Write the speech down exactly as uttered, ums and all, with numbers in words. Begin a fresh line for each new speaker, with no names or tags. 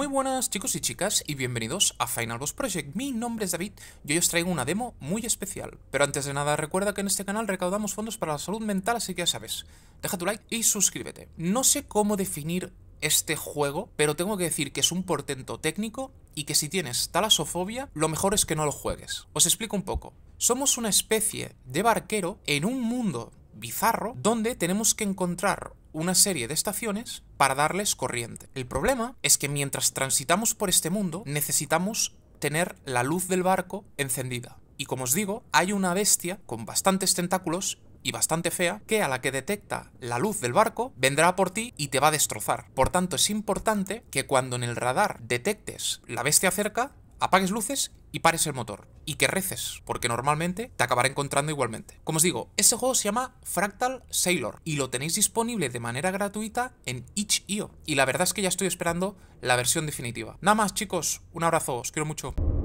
buenas chicos y chicas y bienvenidos a Final Boss Project. Mi nombre es David y hoy os traigo una demo muy especial. Pero antes de nada recuerda que en este canal recaudamos fondos para la salud mental, así que ya sabes, deja tu like y suscríbete. No sé cómo definir este juego, pero tengo que decir que es un portento técnico y que si tienes talasofobia, lo mejor es que no lo juegues. Os explico un poco. Somos una especie de barquero en un mundo bizarro donde tenemos que encontrar una serie de estaciones para darles corriente. El problema es que mientras transitamos por este mundo necesitamos tener la luz del barco encendida. Y como os digo, hay una bestia con bastantes tentáculos y bastante fea que a la que detecta la luz del barco vendrá por ti y te va a destrozar. Por tanto, es importante que cuando en el radar detectes la bestia cerca, apagues luces y pares el motor. Y que reces, porque normalmente te acabará encontrando igualmente. Como os digo, este juego se llama Fractal Sailor y lo tenéis disponible de manera gratuita en itch punto i o. Y la verdad es que ya estoy esperando la versión definitiva. Nada más chicos, un abrazo, os quiero mucho.